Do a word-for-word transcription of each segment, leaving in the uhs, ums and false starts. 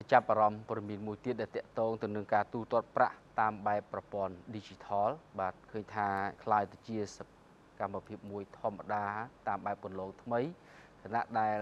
ចាប់អារម្មណ៍ព័ត៌មានមួយទៀតដែលតាក់ទងទៅនឹងការទូទាត់ប្រាក់តាមបែបប្រព័ន្ធ Digital បាទឃើញថាคล้ายទៅជាសកម្មភាពមួយធម្មតាតាមបែបគន្លងថ្មីខណៈដែល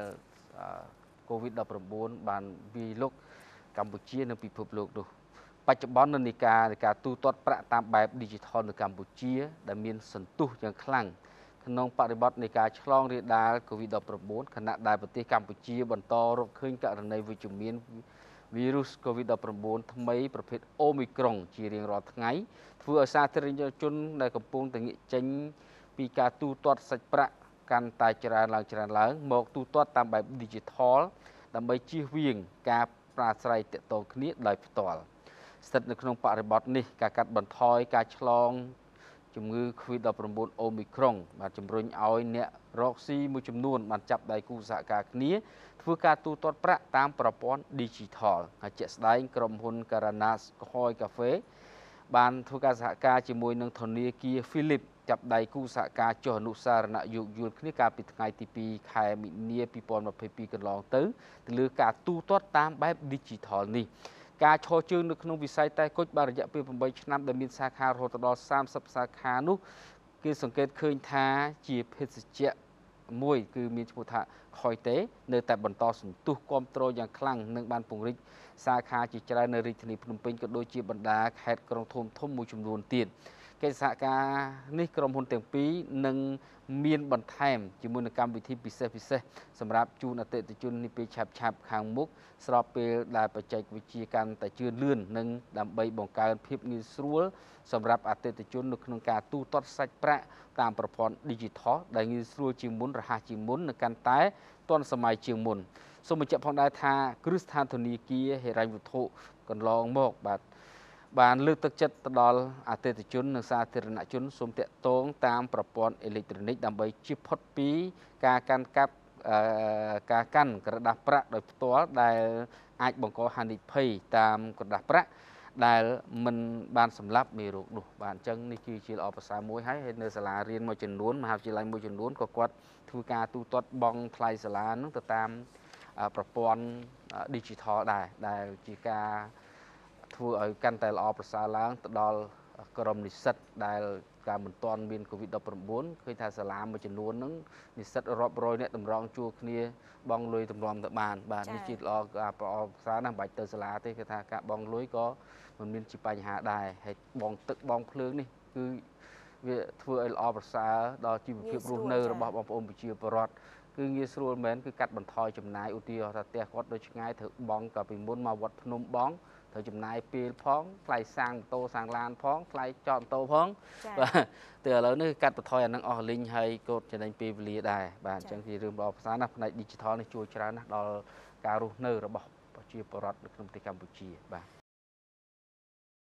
COVID ដប់ប្រាំបួន បានវាយលុកកម្ពុជានៅពិភពលោកនោះបច្ចុប្បន្ននៅនៃការការទូទាត់ប្រាក់តាមបែប Digital នៅកម្ពុជាដែលមានសន្ទុះយ៉ាងខ្លាំងក្នុងបរិបទនៃការឆ្លងរាលដាល COVID ដប់ប្រាំបួន ខណៈដែលប្រទេសកម្ពុជាបន្តរកឃើញករណីវិជ្ជមានវីរុស COVID ដប់ប្រាំបួន ថ្មីប្រភេទ Omicron ជារៀងរាល់ថ្ងៃធ្វើឲ្យសាធារណជនដែលកំពុងតែងាកចេញពីការទូទាត់សាច់ប្រាក់កាន់តែច្រើនឡើងច្រើនឡើងមកទូទាត់តាមបែប Digital ដើម្បីជៀសវាងការប្រាស្រ័យទាក់ទងគ្នាដោយផ្ទាល់ស្ថិតនៅក្នុងបរិបទនេះការកាត់បន្ថយការឆ្លងជំងឺ COVID ដប់ប្រាំបួន Omicron បាទជំរុញឲ្យអ្នករកស៊ីមួយចំនួនបានចាប់ដៃគូសហការគ្នាធ្វើការទូទាត់ប្រាក់តាមប្រព័ន្ធ Digital ហើយជាក់ស្ដែងក្រុមហ៊ុន Caranas Coy Cafe បានធ្វើការសហការជាមួយនឹងធនាគារ Philip ចាប់ដៃគូសហការចុះអនុស្សាវរណៈយោគយល់គ្នាកាលពីថ្ងៃទីពីរខែមីនាពីរពាន់ម្ភៃពីរកន្លងទៅទៅលើការទូទាត់តាមបែប Digital នេះការឈរជើងនៅក្នុងវិស័យតែគុជបានរយៈពេលeightឆ្នាំដែលមានសាខារហូតដល់thirtyសាខានោះគេសង្កេតឃើញថាជាភេសជ្ជៈមួយគឺមានឈ្មោះថា Khoite នៅតែបន្តសន្ទុះគាំទ្រយ៉ាងខ្លាំងនិងបានពង្រីកសាខាជាច្រើននៅរាជធានីភ្នំពេញក៏ដូចជាបណ្ដាខេត្តក្រុងធំធំមួយចំនួនទៀតកិច្ចសហការនេះក្រុមហ៊ុនទាំងពីរនឹងមានបន្ថែមជាមួយនឹងកម្មវិធីពិសេសពិសេសសម្រាប់ជូនអតិថិជននាពេលឆាប់ឆាប់ខាងមុខស្របពេលដែលបច្ចេកវិទ្យាកាន់តែជឿនលឿននិងដើម្បីបង្កើនភាពងាយស្រួលសម្រាប់អតិថិជននៅក្នុងការទូទាត់សាច់ប្រាក់តាមប្រព័ន្ធ Digital ដែលងាយស្រួលជាងមុនរហ័សជាងមុននិងកាន់តែទាន់សម័យជាងមុនសូមបញ្ជាក់ផងដែរថាគ្រឹះស្ថានធនាគារហិរញ្ញវត្ថុកន្លងមកបាទបានលើកទឹកចិត្តទៅដល់អតិថិជននិងសាធារណជនសូមតាក់ទងតាមប្រព័ន្ធអេឡិចត្រូនិកដើម្បីជៀសផុតពីការកាន់កាប់ការកាន់ក្រដាសប្រាក់ដោយផ្ទាល់ដែលអាចបង្កហានិភ័យតាមក្រដាសប្រាក់ដែលមិនបានសម្លាប់មេរោគនោះបាទអញ្ចឹងនេះគឺជាល្អប្រសើរមួយហើយនៅសាលារៀនមួយចំនួនមហាវិទ្យាល័យមួយចំនួនក៏គាត់ធ្វើការទូទាត់បង់ថ្លៃសាលានឹងទៅតាមប្រព័ន្ធ Digital ដែរដែលជាការធ្វើឲ្យកាន់តែល្អប្រសើរឡើងទៅដល់ក្រុមនិស្សិតដែលការមិនទាន់មាន COVID ដប់ប្រាំបួន ឃើញថាសាលាមួយចំនួនហ្នឹងនិស្សិតរាប់រយនាក់តម្រង់ជួរគ្នាបងលុយទម្រាំទៅបានបាទនេះជាល្អការប្រសើរណាស់មិនបាច់ទៅសាលាទេគឺថាការបងលុយក៏មិនមានជាបញ្ហាដែរហើយបងទឹកបងភ្លើងនេះគឺវាធ្វើឲ្យល្អប្រសើរដល់ជីវភាពរស់នៅរបស់បងប្អូនប្រជាពលរដ្ឋគឺងាយស្រួលមែនគឺកាត់បន្ថយចំណាយឧទាហរណ៍ថាផ្ទះគាត់ដូចឆ្ងាយត្រូវបងកាលពីមុនមកវត្តភ្នំបងត្រូវចំណាយពេលផងថ្លៃសាំងម៉ូតូសាំងឡានផងថ្លៃចតម៉ូតូផងបាទតែឥឡូវនេះកាត់បន្ថយអានឹងអស់លីងហើយកូតចំណេញពេលវេលាដែរបាទអញ្ចឹងជារឿងល្អប្រសើរណាស់ផ្នែក Digital នេះជួយច្រើនណាស់ដល់ការរស់នៅរបស់ប្រជាពលរដ្ឋនៅក្នុងប្រទេសកម្ពុជាបាទ